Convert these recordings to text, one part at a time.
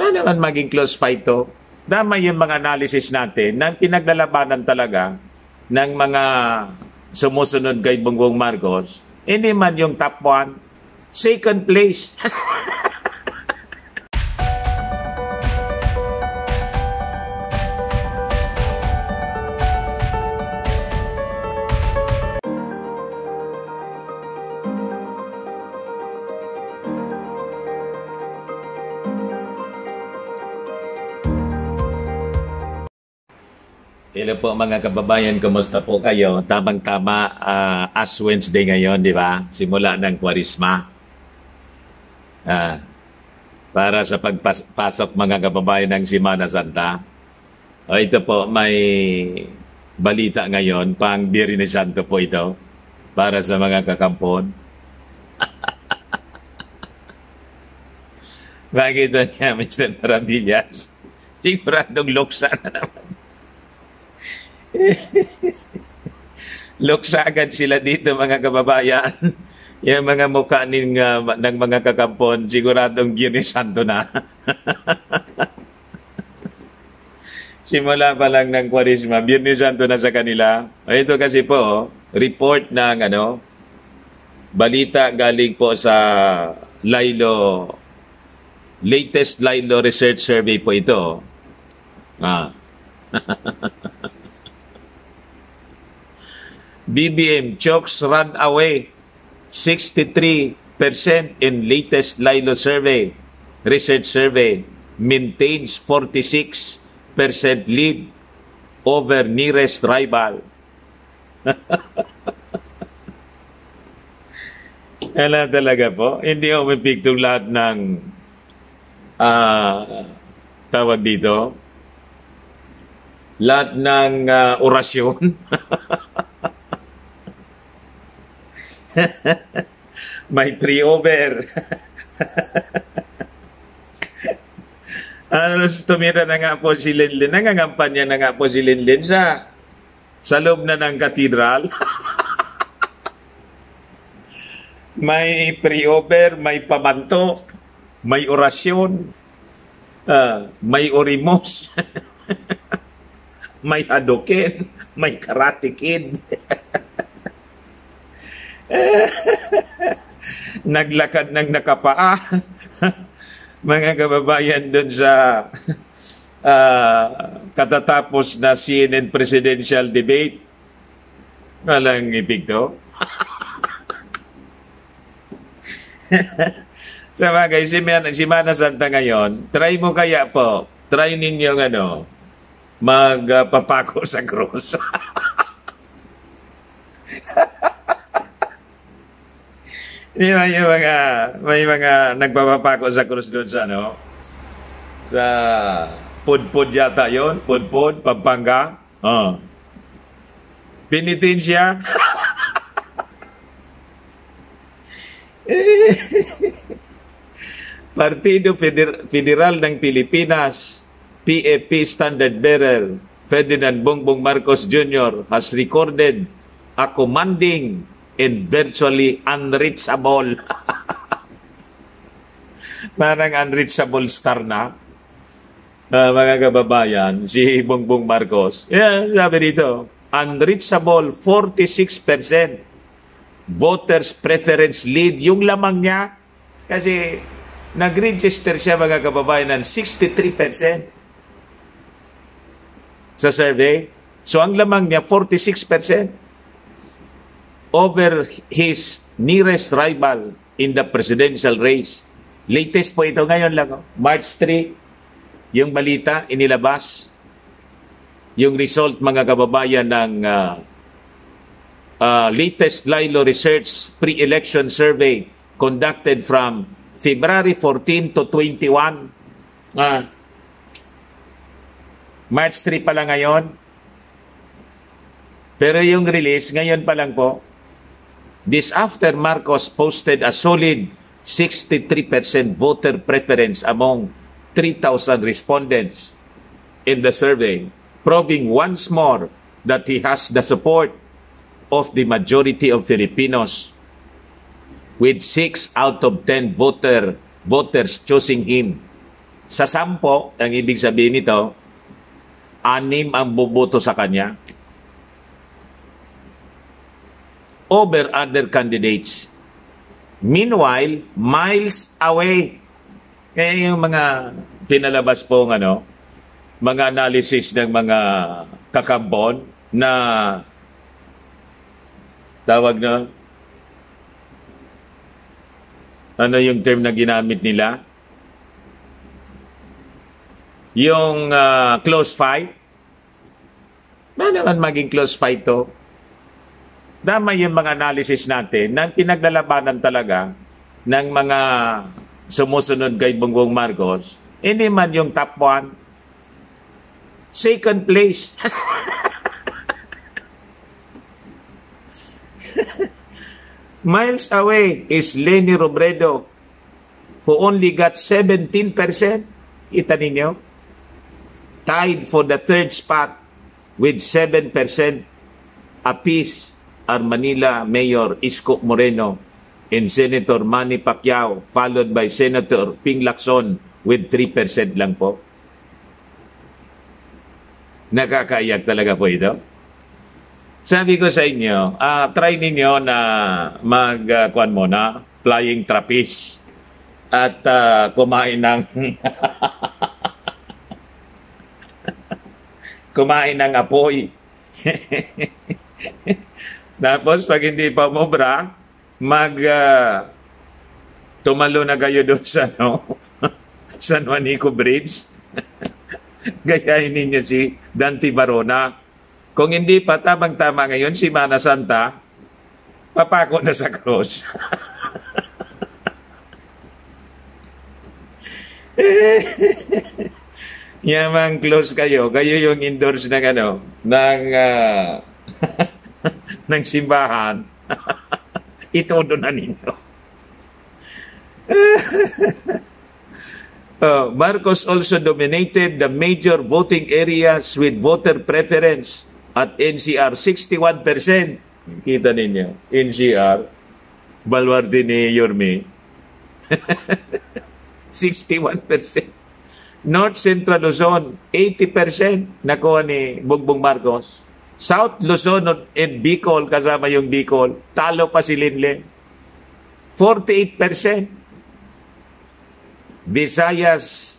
Paano naman maging close fight to? Tama yung mga analysis natin na pinaglalabanan talaga ng mga sumusunod kay Bongbong Marcos, hindi man yung top 1, second place. Hello po mga kababayan, kumusta po kayo? Tamang-tama, Ash Wednesday ngayon, di ba? Simula ng Kwaresma. Para sa pagpasok mga kababayan ng Semana Santa. Ito po, may balita ngayon, pang Biyernes Santo po ito, para sa mga kakampon. Makita niya, Mr. Maravillas, siguradong luksa na naman. Luksa agad sila dito mga kababayan. Yung mga mukha ng mga kakampon, siguradong Biyernes Santo na. Simula pa lang ng Kwaresma, Biyernes Santo na sa kanila. Ito kasi po, report ng balita galing po sa Lilo, latest Lilo Research Survey po ito. BBM chokes run away 63% in latest Lilo survey. Research survey maintains 46% lead over nearest rival. Alam talaga po, hindi umipig itong lahat ng tawag dito, lahat ng orasyon. May pre-over. Tumira na nga po si Linlin. Nangangampanya na nga po si Linlin sa loob na ng katedral. May pre-over, may pamanto, may orasyon, may orimos, may hadoken, may karate kid. Naglakad ng nakapaa. Mga kababayan doon sa katatapos na CNN presidential debate. Walang ibig to. Sa bagay, Semana Santa ngayon, try mo kaya po, try ninyong magpapako sa krus. May mga nagpapapako sa krus doon sa sa Pudpud yata yon, Pudpud, Pampanga. Penitensya. Partido Federal ng Pilipinas, PFP Standard Bearer, Ferdinand Bongbong Marcos Jr. has recorded a commanding and virtually unreachable. Parang unreachable star na. Mga kababayan, si Bongbong Marcos. Sabi dito, unreachable 46% voters preference lead. Yung lamang niya, kasi nag-register siya mga kababayan ng 63% sa survey. So ang lamang niya, 46%. Over his nearest rival in the presidential race. Latest po ito ngayon lang. March 3, yung balita inilabas. Yung result mga kababayan ng latest Lilo Research pre-election survey conducted from February 14 to 21. March 3 pa lang ngayon. Pero yung release, ngayon pa lang po. This after Marcos posted a solid 63% voter preference among 3,000 respondents in the survey, proving once more that he has the support of the majority of Filipinos, with 6 out of 10 voters choosing him Sa 10, ang ibig sabihin nito, 6 ang buboto sa kanya over other candidates. Meanwhile, miles away. Kaya yung mga pinalabas po mga analysis ng mga kakambon na tawag na, ano yung term na ginamit nila? Yung close fight. Ba naman maging close fight to? Dama yung mga analysis natin na pinaglalabanan talaga ng mga sumusunod kay Bongbong Marcos. Hindi man yung top 1. Second place. Miles away is Leni Robredo, who only got 17%. Kita ninyo? Tied for the third spot with 7% apiece are Manila Mayor Isko Moreno and Senator Manny Pacquiao, followed by Senator Ping Lacson with 3% lang po. Nakakaiyak talaga po ito. Sabi ko sa inyo, try ninyo na kuan muna, flying trapeze at kumain ng kumain ng apoy. Tapos pag hindi pa umubra, tumalo na kayo doon sa San Juanico Bridge. Gayahin ninyo si Dante Barona. Kung hindi pa, tamang-tama ngayon si Mana Santa, papako na sa cross. Yamang close kayo yung endorse ng ng simbahan. Itodo na ninyo. Marcos also dominated the major voting areas with voter preference at NCR 61%. Kita ninyo, NCR, Baluarte ni Yorme. 61%. North Central Luzon, 80% nakuha ni Bongbong Marcos. South Luzon and Bicol, kasama yung Bicol, talo pa si Linle. 48%. Visayas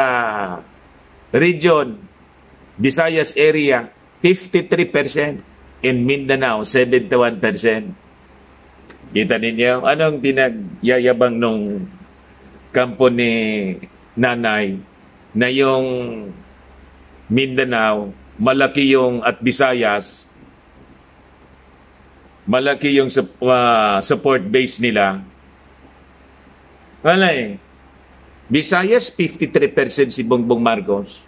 region, Visayas area, 53%. In Mindanao, 71%. Kita ninyo, anong pinagyayabang nung kampo ni Nanay na yung Mindanao, malaki yung at Visayas, malaki yung support base nila. Wala eh. Visayas, 53% si Bongbong Marcos.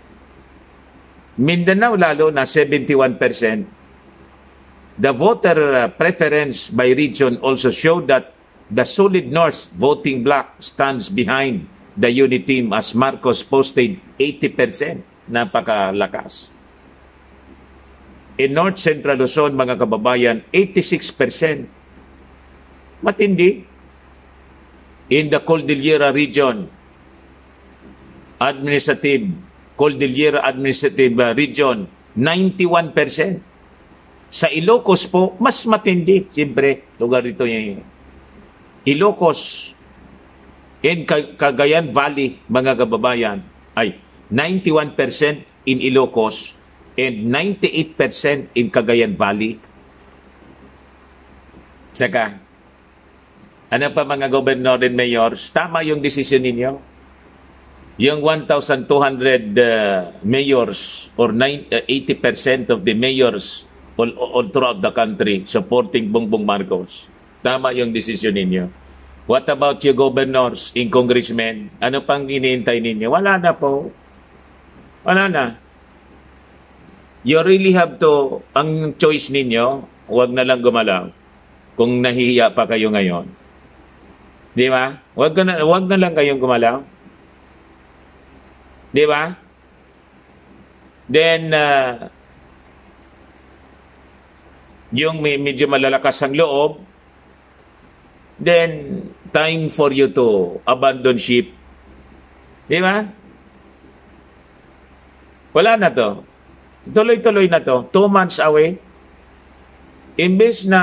Mindanao lalo na 71%. The voter preference by region also showed that the solid North voting bloc stands behind the unit team as Marcos posted 80%. Napakalakas. In North Central Luzon, mga kababayan, 86%. Matindi. In the Cordillera region, Cordillera Administrative Region, 91%. Sa Ilocos po, mas matindi. Siyempre, lugar ito yung Ilocos in Cagayan Valley, mga kababayan, ay 91% in Ilocos and 98% in Cagayan Valley. Saka, ano pa mga gobernador and mayors, tama yung desisyon ninyo. Yung 1,200 mayors or 80% of the mayors all throughout the country supporting Bongbong Marcos. Tama yung desisyon ninyo. What about your governors and congressmen? Ano pang iniintay ninyo? Wala na po. Wala na. You really have to, ang choice ninyo, huwag na lang gumalaw kung nahihiya pa kayo ngayon. Di ba? Huwag na lang kayong gumalaw. Di ba? Then, yung medyo malalakas ang loob, then, time for you to abandon ship Di ba? Wala na to. Tuloy-tuloy na to. 2 months away. Imbes na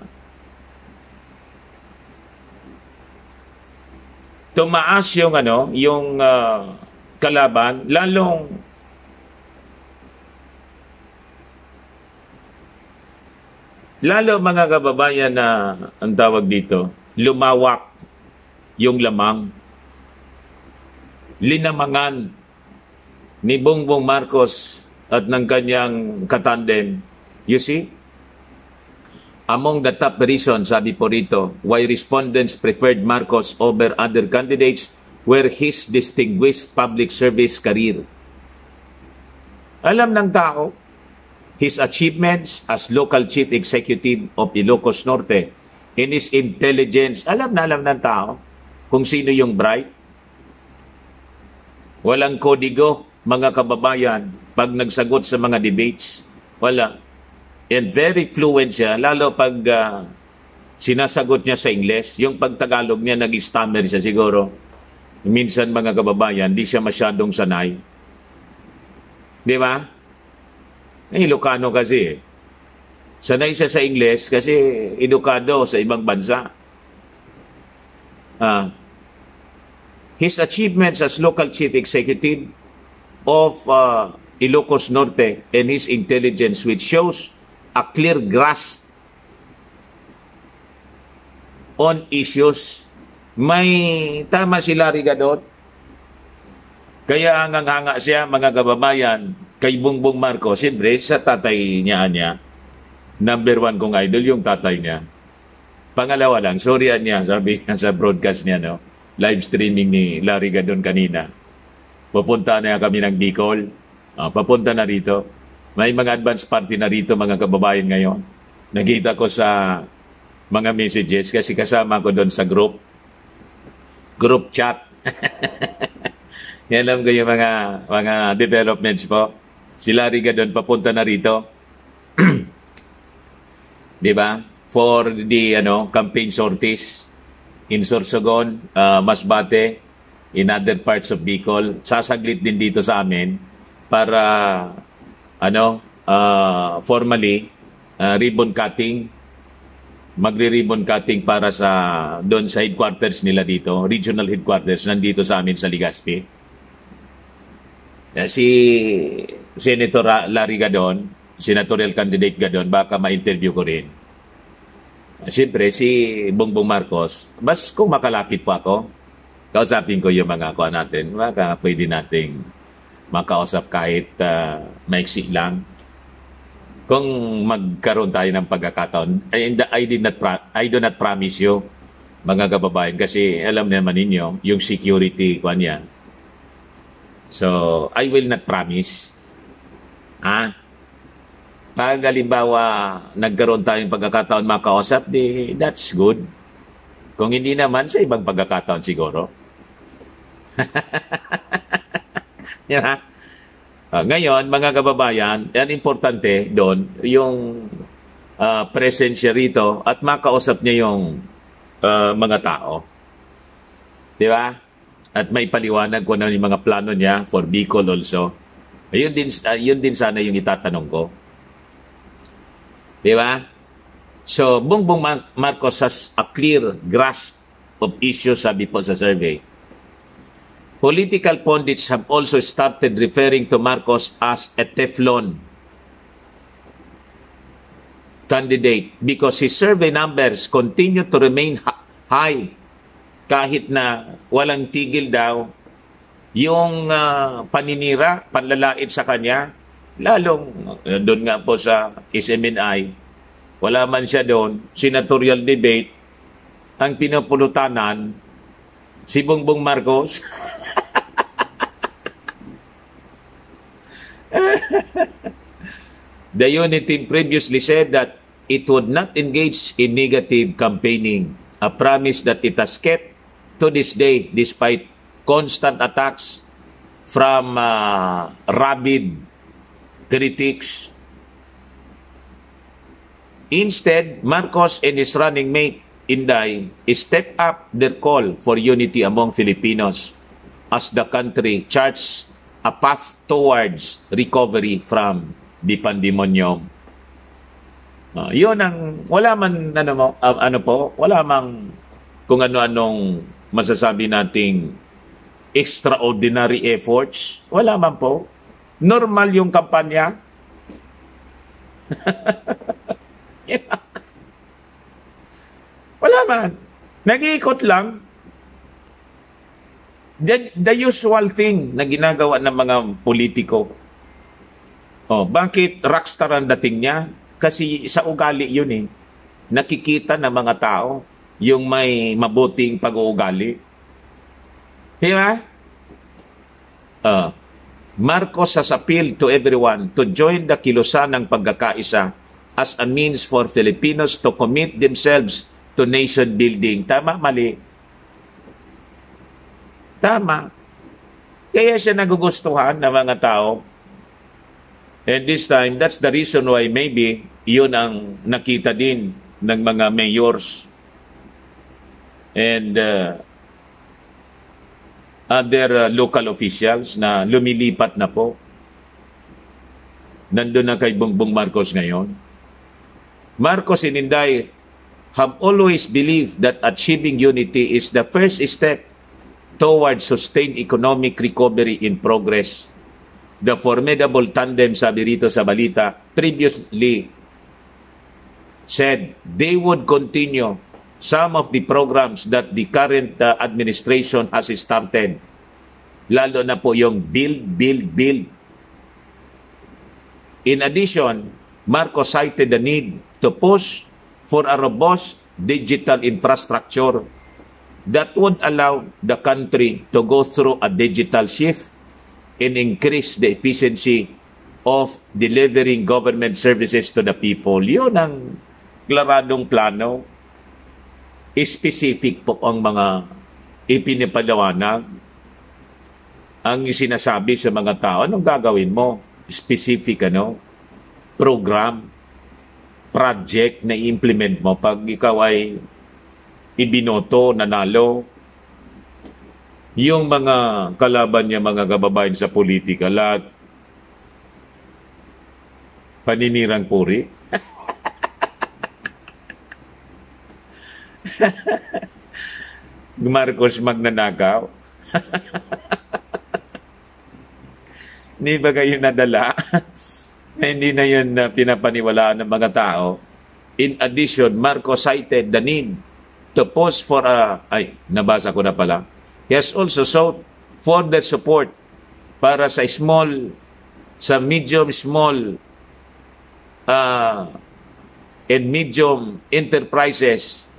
tumaas yung kalaban, lalo mga kababayan na ang tawag dito, lumawak yung lamang, linamangan ni Bongbong Marcos at ng kanyang katandem. You see? Among the top reasons, sabi po rito, why respondents preferred Marcos over other candidates were his distinguished public service career. Alam ng tao, his achievements as local chief executive of Ilocos Norte and his intelligence, alam ng tao kung sino yung bright. Walang kodigo, mga kababayan, pag nagsagot sa mga debates. Wala. And very fluent siya, lalo pag sinasagot niya sa Ingles. Yung pag-Tagalog niya, nag-stammer siya siguro. Minsan, mga kababayan, di siya masyadong sanay. Di ba? Ilocano kasi. Sanay siya sa Ingles kasi edukado sa ibang bansa. His achievements as local chief executive of Ilocos Norte and his intelligence, which shows a clear grasp on issues. May tama si Larry Gadot. Kaya hanga siya, mga kababayan, kay Bongbong Marcos. Siyempre, sa tatay niya, number 1 kong idol, yung tatay niya. Pangalawa lang, sorryan niya, sabi niya sa broadcast niya, no? Live streaming ni Larry Gadon kanina. Pupunta na kami ng Bicol. Papunta na rito. May mga advance party na rito, mga kababayan ngayon. Nakita ko sa mga messages kasi kasama ko doon sa group chat. Yan alam ko yung mga developments po. Si Larry Gadon papunta na rito. Di ba? For the campaign sorties in Sorsogon, Masbate, in other parts of Bicol. Sasaglit din dito sa amin para formally ribbon cutting, magre-ribbon cutting para doon sa headquarters nila dito, regional headquarters nandito sa amin sa Legazpi. Si Senator Larry Gadon, senatorial candidate Gadon, baka ma-interview ko rin. Siyempre, si Bongbong Marcos, mas kung makalapit po ako, kausapin ko yung mga kuha natin, baka pwede nating makausap kahit maiksi lang. Kung magkaroon tayo ng pagkakataon, I do not promise you, mga kababayan, kasi alam naman ninyo, yung security kuha niya. So, I will not promise. Pag halimbawa, nagkaroon tayong pagkakataon makausap, that's good. Kung hindi naman, sa ibang pagkakataon siguro. Yeah. Ngayon, mga kababayan, yan importante doon, yung presensya rito at makausap niya yung mga tao. Di ba? At may paliwanag kung ano yung mga plano niya for Bicol also. Yun din sana yung itatanong ko. Di ba? So, Bongbong Marcos has a clear grasp of issues, sabi po sa survey. Political pundits have also started referring to Marcos as a Teflon candidate because his survey numbers continue to remain high kahit na walang tigil daw yung paninira, panlalait sa kanya, lalong doon nga po sa SMNI, wala man siya doon, senatorial debate, ang pinupulutanan, si Bongbong Marcos. The unit team previously said that it would not engage in negative campaigning, a promise that it has kept to this day despite constant attacks from rabid critics. Instead, Marcos and his running mate, Inday, stepped up their call for unity among Filipinos. as the country charts a path towards recovery from the pandemonium. Yun ang, wala man, wala mang kung ano-anong masasabi nating extraordinary efforts. Wala man po. Normal yung kampanya. Wala man. Nag-iikot lang. The usual thing na ginagawa ng mga politiko. Bakit rockstar ang dating niya? Kasi sa ugali yun eh. Nakikita ng mga tao yung may mabuting pag-uugali. Diba? Marcos has appealed to everyone to join the kilusan ng pagkakaisa as a means for Filipinos to commit themselves to nation building. Tama, mali? Tama. Kaya siya nagugustuhan ng mga tao. And this time, that's the reason why maybe yun ang nakita din ng mga mayors and other local officials na lumilipat na po. Nandun na kay Bongbong Marcos ngayon. Marcos and Inday have always believed that achieving unity is the first step towards sustained economic recovery in progress. The formidable tandem, sabi rito sa balita, previously said they would continue some of the programs that the current administration has started. Lalo na po yung build. In addition, Marcos cited the need to push for a robust digital infrastructure that would allow the country to go through a digital shift and increase the efficiency of delivering government services to the people. Yun ang klaradong plano. Specific po ang mga ipinapaliwanag. Ang sinasabi sa mga tao, anong gagawin mo? Specific, program, project na i-implement mo pag ikaw ay ibinoto, nanalo. Yung mga kalaban niya, mga kababayan sa politika, lahat paninirang puri. Marcos magnanakaw. Hindi ba kayo nadala? Hindi na yun pinapaniwalaan ng mga tao. In addition, Marcos cited the need to pause for nabasa ko na pala. He has also sought further support para sa medium, small, and medium enterprises,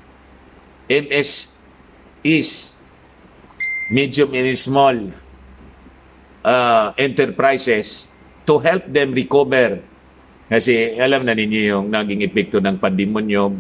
MSEs, medium and small enterprises, to help them recover. Kasi alam na ninyo yung naging epekto ng pandemonium.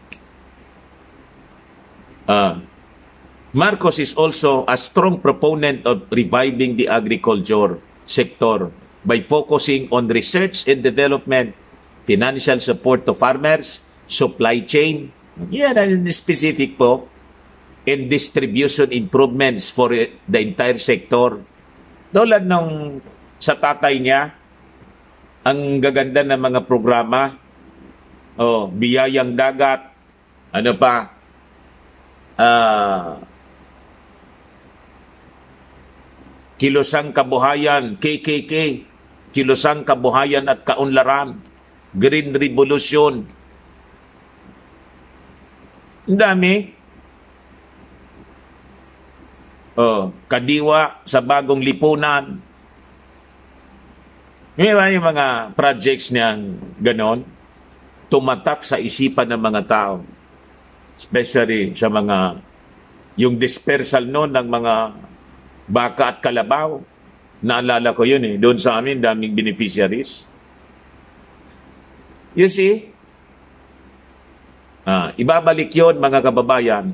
Marcos is also a strong proponent of reviving the agriculture sector by focusing on research and development, financial support to farmers, supply chain, yan specific po, and distribution improvements for the entire sector. Tulad nung sa tatay niya, ang gaganda ng mga programa, biyayang dagat, Kilosang Kabuhayan, KKK, Kilosang Kabuhayan at Kaunlaran, Green Revolution. Ang dami. Kadiwa sa Bagong Lipunan. Yung mga projects niyang ganon, tumatak sa isipan ng mga tao. Especially sa yung dispersal noon ng mga baka at kalabaw. Naalala ko yun Doon sa amin, daming beneficiaries. You see? Ibabalik yun, mga kababayan,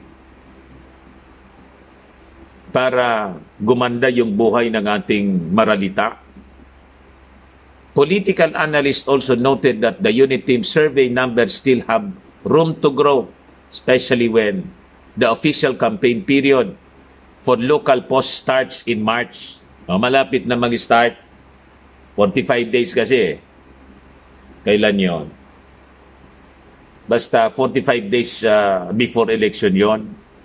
para gumanda yung buhay ng ating maralita. Political analysts also noted that the unit team survey numbers still have room to grow, especially when the official campaign period for local post starts in March. Malapit na mag-start. 45 days kasi. Kailan yon? Basta 45 days before election yon.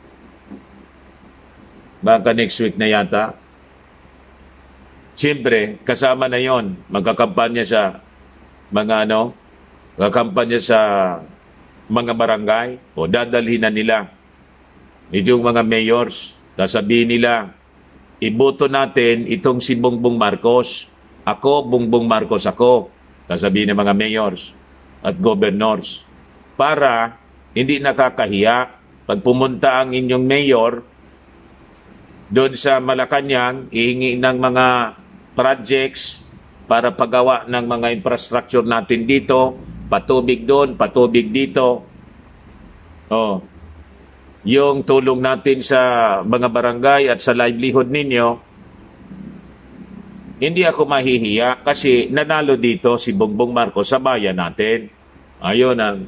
Baka next week na yata. Siyempre, kasama na yon. Magkakampanya sa magkakampanya sa mga barangay o dadalhin na nila. Itong mga mayors, sasabihin nila, iboto natin itong si Bongbong Marcos. Ako, Bongbong Marcos ako. Sasabihin ng mga mayors at governors. Para hindi nakakahiya pag pumunta ang inyong mayor doon sa Malacanang, ihingi ng mga projects para paggawa ng mga infrastructure natin dito, patubig doon, patubig dito. Yung tulong natin sa mga barangay at sa livelihood ninyo, hindi ako mahihiya kasi nanalo dito si Bongbong Marcos sa bayan natin. Ayun ang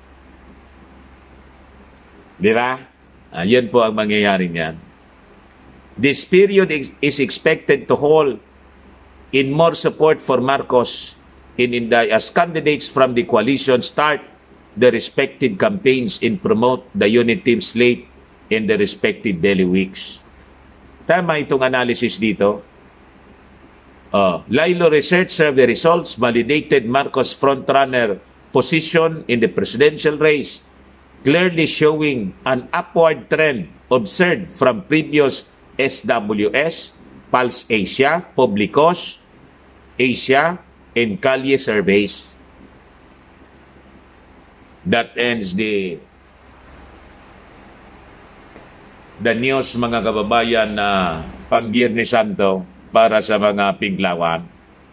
di ba? Yan po ang mangyayari niyan. This period is expected to hold in more support for Marcos in Inday as candidates from the coalition start the respective campaigns and promote the unit team slate in the respective daily weeks. Tama itong analysis dito. Lilo Research Survey results validated Marcos frontrunner position in the presidential race, clearly showing an upward trend observed from previous SWS, Pulse Asia, Publicos, Asia, and Kalye surveys. That ends the news, mga kababayan, na pang-Biyernes Santo para sa mga pinglawan.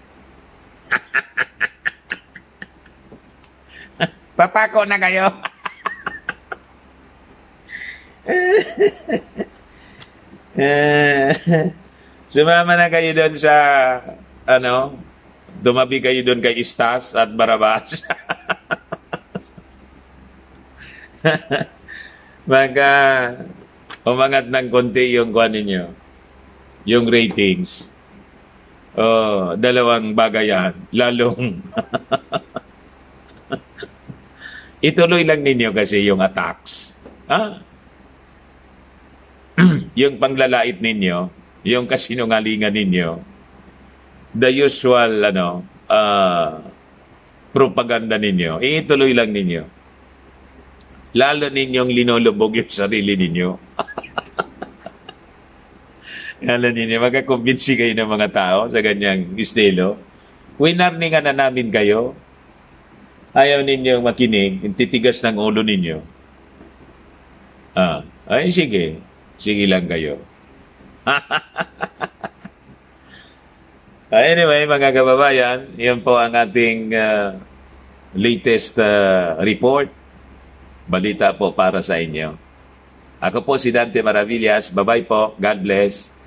Papako na kayo. Sumama na kayo doon sa dumabi kayo doon kay Istas at Barabas. Umangat ng konti yung kuha ninyo, yung ratings. Dalawang bagay yan. Lalong ituloy lang ninyo kasi yung attacks. Yung panglalait ninyo, yung kasinungalingan ninyo, the usual propaganda ninyo, ituloy lang ninyo. Lalo ninyong linulubog yung sarili ninyo. Lalo ninyo, magkakumbinsi kayo ng mga tao sa ganyang estilo. Winarningan na namin kayo. Ayaw ninyong makinig, titigas ng ulo ninyo. Ay, sige. Sige lang kayo. Anyway, mga kababayan, yan po ang ating latest report. Balita po para sa inyo. Ako po si Dante Maravillas. Bye-bye po. God bless.